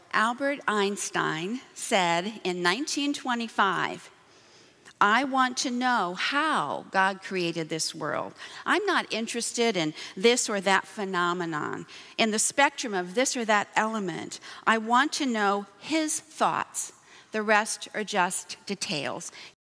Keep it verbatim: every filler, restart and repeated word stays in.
Albert Einstein said in nineteen twenty-five, "I want to know how God created this world. I'm not interested in this or that phenomenon, in the spectrum of this or that element. I want to know his thoughts. The rest are just details."